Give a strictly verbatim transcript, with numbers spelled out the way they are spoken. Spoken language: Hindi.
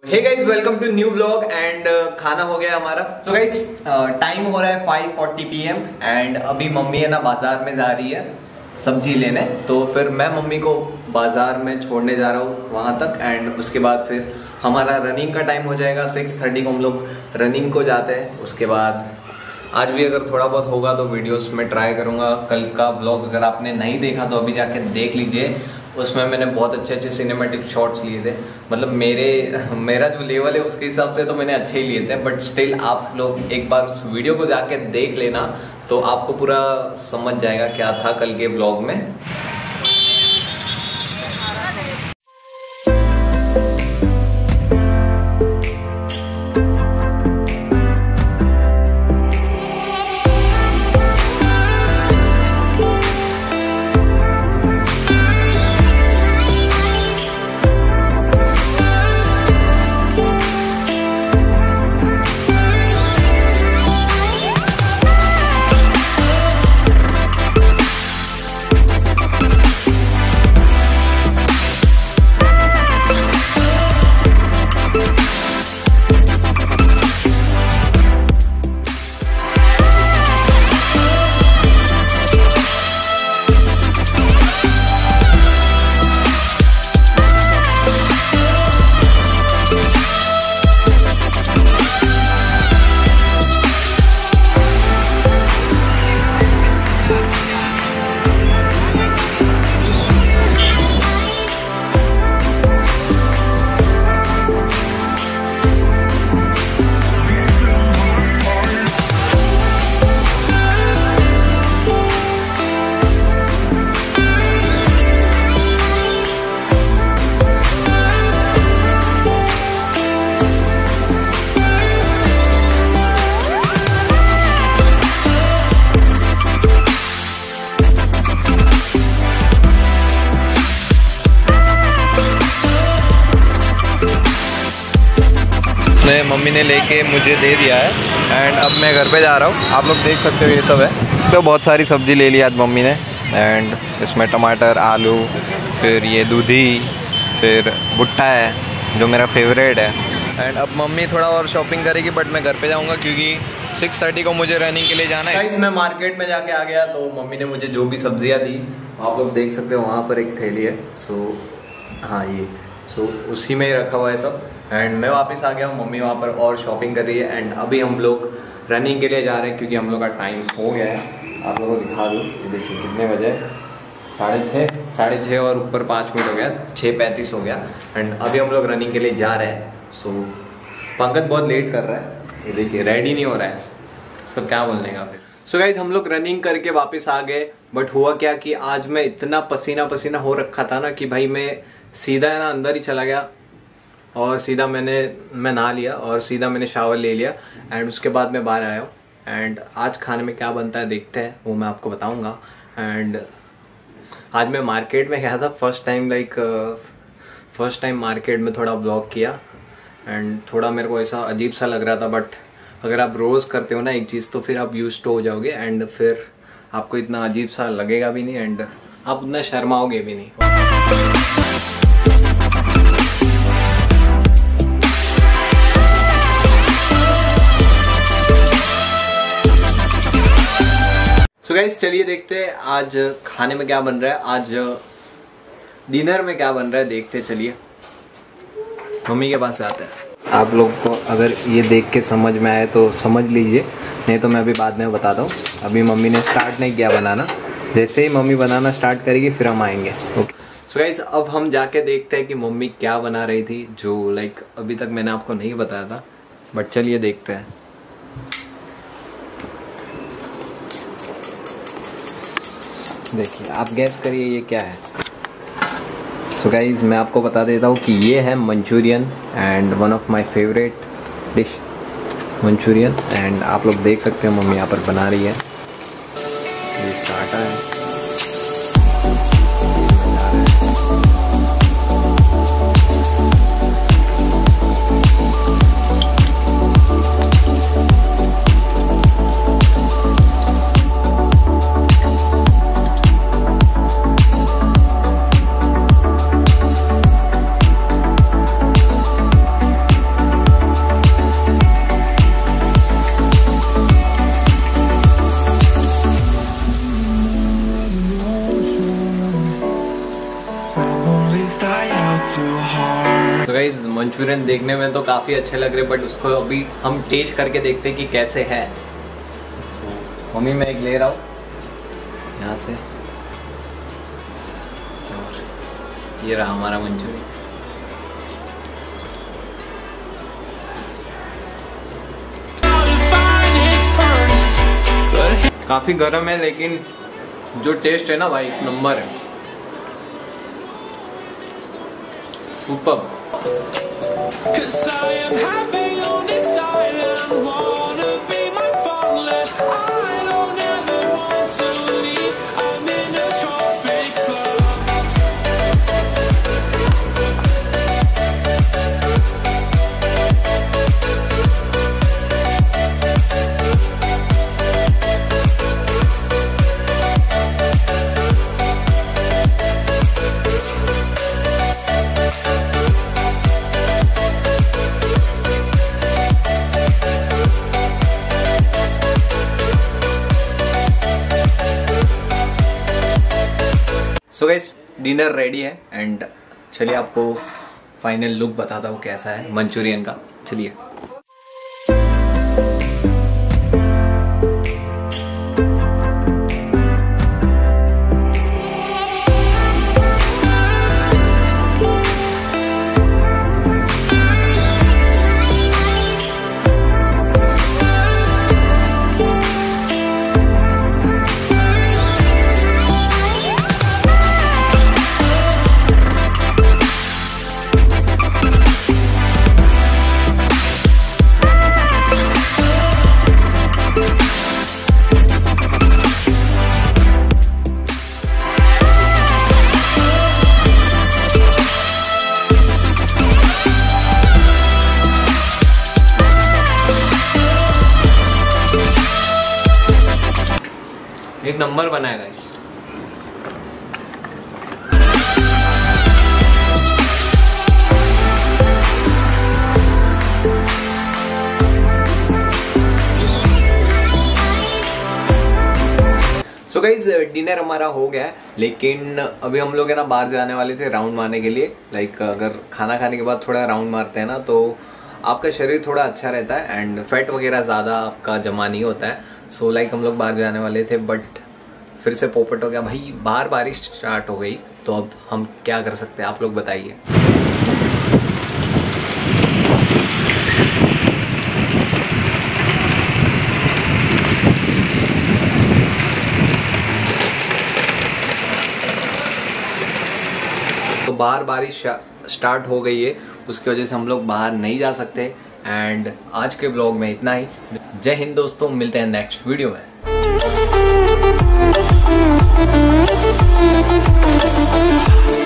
Hey guys welcome to new vlog and खाना हो गया हमारा। तो गाइज टाइम हो रहा है five forty p m and अभी मम्मी है ना बाजार में जा रही है सब्जी लेने, तो फिर मैं मम्मी को बाजार में छोड़ने जा रहा हूँ वहाँ तक एंड उसके बाद फिर हमारा रनिंग का टाइम हो जाएगा। सिक्स थर्टी को हम लोग रनिंग को जाते हैं। उसके बाद आज भी अगर थोड़ा बहुत होगा तो वीडियोस में ट्राई करूँगा। कल का व्लॉग अगर आपने नहीं देखा तो अभी जाके देख लीजिए, उसमें मैंने बहुत अच्छे अच्छे सिनेमैटिक शॉट्स लिए थे। मतलब मेरे मेरा जो लेवल है उसके हिसाब से तो मैंने अच्छे ही लिए थे, बट स्टिल आप लोग एक बार उस वीडियो को जाके देख लेना तो आपको पूरा समझ जाएगा क्या था कल के ब्लॉग में। मम्मी ने लेके मुझे दे दिया है एंड अब मैं घर पे जा रहा हूँ। आप लोग देख सकते हो ये सब है। तो बहुत सारी सब्ज़ी ले ली आज मम्मी ने एंड इसमें टमाटर, आलू, फिर ये दूधी, फिर भुट्टा है जो मेरा फेवरेट है। एंड अब मम्मी थोड़ा और शॉपिंग करेगी, बट मैं घर पे जाऊँगा क्योंकि सिक्स थर्टी को मुझे रनिंग के लिए जाना है। गाइस मैं मार्केट में जाके आ गया तो मम्मी ने मुझे जो भी सब्जियाँ दी आप लोग देख सकते हो, वहाँ पर एक थैली है। सो हाँ ये सो उसी में ही रखा हुआ है सब। एंड मैं वापस आ गया हूँ, मम्मी वहाँ पर और शॉपिंग कर रही है एंड अभी हम लोग रनिंग के लिए जा रहे हैं क्योंकि हम लोग का टाइम हो गया है। आप लोगों को दिखा दूँ, ये देखिए कितने बजे, साढ़े छः साढ़े छः और ऊपर पाँच मिनट हो गया, छः पैंतीस हो गया एंड अभी हम लोग रनिंग के लिए जा रहे हैं। सो पंकज बहुत लेट कर रहा है, ये देखिए रेडी नहीं हो रहा है, उसको क्या बोलने का फिर। सो गाइस हम लोग रनिंग करके वापस आ गए, बट हुआ क्या कि आज मैं इतना पसीना पसीना हो रखा था ना कि भाई मैं सीधा है ना अंदर ही चला गया और सीधा मैंने मैं नहा लिया और सीधा मैंने शावर ले लिया एंड उसके बाद मैं बाहर आया हूँ। एंड आज खाने में क्या बनता है देखते हैं, वो मैं आपको बताऊँगा। एंड आज मैं मार्केट में गया था first time, like first time market में थोड़ा ब्लॉग किया एंड थोड़ा मेरे को ऐसा अजीब सा लग रहा था, बट अगर आप रोज़ करते हो ना एक चीज़ तो फिर आप यूज्ड टू हो जाओगे एंड फिर आपको इतना अजीब सा लगेगा भी नहीं एंड आप उतना शर्माओगे भी नहीं। सो so गाइस चलिए देखते हैं आज खाने में क्या बन रहा है, आज डिनर में क्या बन रहा है देखते चलिए। मम्मी के पास आते हैं। आप लोग को अगर ये देख के समझ में आए तो समझ लीजिए, नहीं तो मैं अभी बाद में बताता हूँ। अभी मम्मी ने स्टार्ट नहीं किया बनाना, जैसे ही मम्मी बनाना स्टार्ट करेगी फिर हम आएंगे। ओके सो गाइस अब हम जाके देखते हैं कि मम्मी क्या बना रही थी, जो लाइक अभी तक मैंने आपको नहीं बताया था, बट चलिए देखते हैं। देखिए आप गैस करिए ये क्या है। सो गाइस मैं आपको बता देता हूँ कि ये है Manchurian and one of my favourite dish Manchurian. And आप लोग देख सकते हो मम्मी यहाँ पर बना रही है, ये स्टार्टर है। मंचूरियन देखने में तो काफ़ी अच्छे लग रहे, बट उसको अभी हम टेस्ट करके देखते हैं कि कैसे है। मम्मी मैं एक ले रहा हूँ यहाँ से, और ये रहा हमारा मंचूरियन। काफ़ी गर्म है लेकिन जो टेस्ट है ना भाई एक नंबर है, super. So guys dinner ready है एंड चलिए आपको फाइनल लुक बताता हूँ कैसा है मंचूरियन का। चलिए एक नंबर बनाएगा इस। सो गाइज डिनर हमारा हो गया है, लेकिन अभी हम लोग है ना बाहर जाने वाले थे राउंड मारने के लिए। लाइक अगर खाना खाने के बाद थोड़ा राउंड मारते हैं ना तो आपका शरीर थोड़ा अच्छा रहता है एंड फैट वगैरह ज़्यादा आपका जमा नहीं होता है। सो लाइक हम लोग बाहर जाने वाले थे बट फिर से पोपट हो गया भाई, बाहर बारिश स्टार्ट हो गई, तो अब हम क्या कर सकते हैं आप लोग बताइए। तो बाहर बारिश स्टार्ट हो गई है, उसकी वजह से हम लोग बाहर नहीं जा सकते। एंड आज के ब्लॉग में इतना ही। जय हिंद दोस्तों, मिलते हैं नेक्स्ट वीडियो में।